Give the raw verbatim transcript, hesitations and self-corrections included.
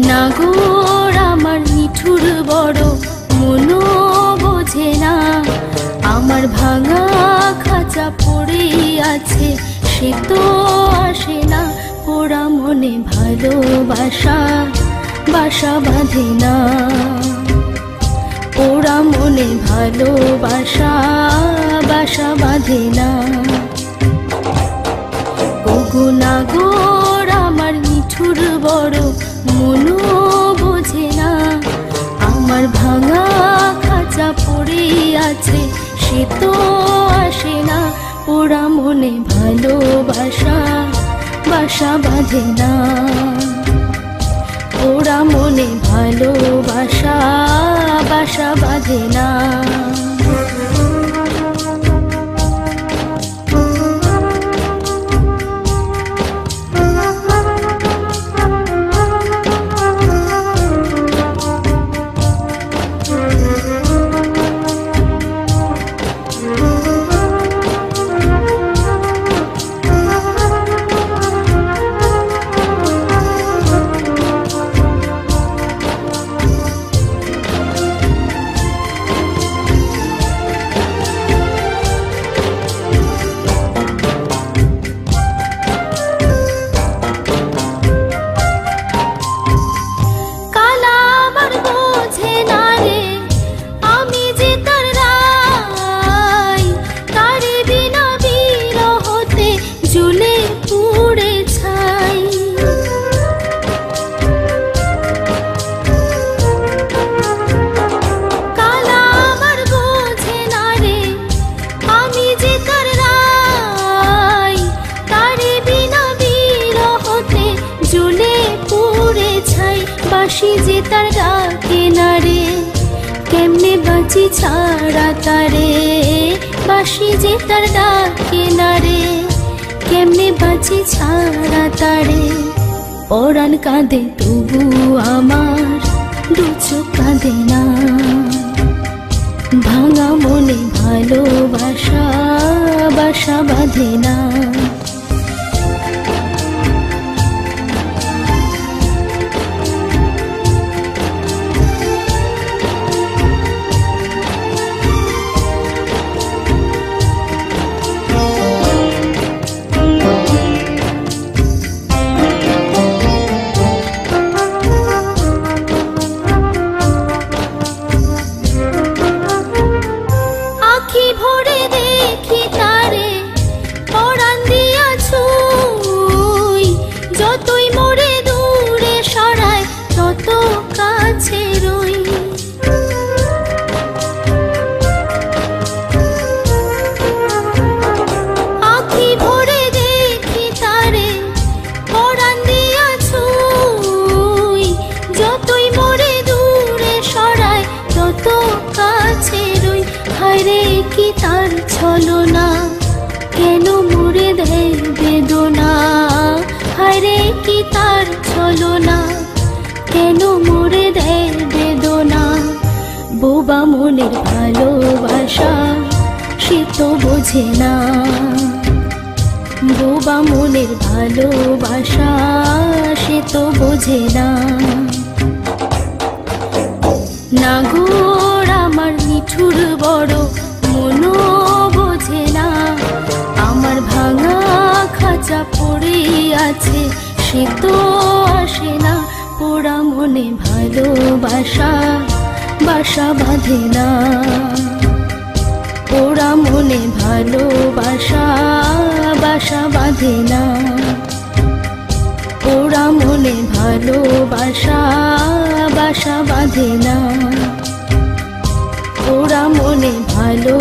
নাগর আমার নিঠুর বড় মনো বোঝে না, আমার ভাঙা খাঁচা পড়ে আছে সে তো আসে না, পোড়া মনে ভালোবাসা বাসা বাঁধে না, পোড়া মনে ভালোবাসা বাসা বাঁধে না। ওগো নাগর আমার নিঠুর বড় মনো বোঝে না, আমার ভাঙা খাঁচা পড়ে আছে সে তো আসে না, পোড়া মনে ভালোবাসা বাসা বাঁধে না, পোড়া মনে ভালোবাসা বাসা বাঁধে না। বাঁশি যে তার ডাকে না রে, কেমনে বাঁচি ছাড়া তারে, বাঁশি যে তার ডাকে না রে, কেমনে বাঁচি ছাড়া তারে। পরাণ কাঁদে তবু আমার দু চোখ কাঁদে না, ভাঙা মনে ভালোবাসা বাসা বাঁধে না। ভরে দেখি তারে পরাণ দিয়া ছুঁই, যতই মোরে দূরে সরায় তত কাছে রই। আখি ভরে দেখি তারে পরাণ দিয়া ছুঁই, যতই মোরে দূরে সরায় তত কাছে রই। হায়রে কি তার ছলনা, কেন মোরে দেয় বেদনা, হায়রে কি তার ছলনা, কেন মোরে দেয় বেদনা। বোবা মনের ভালোবাসা সে তো বোঝে না, বোবা মনের ভালোবাসা সে তো বোঝে না। নাগর আমার নিঠুর বড় মনো বোঝে না, আমার ভাঙা খাঁচা পড়ে আছে সে তো আসে না, পোড়া মনে ভালোবাসা বাসা বাঁধে না, পোড়া মনে ভালোবাসা বাসা বাঁধে না, পোড়া মনে ভালোবাসা বাসা বাঁধে না, পোড়া মনে ভালো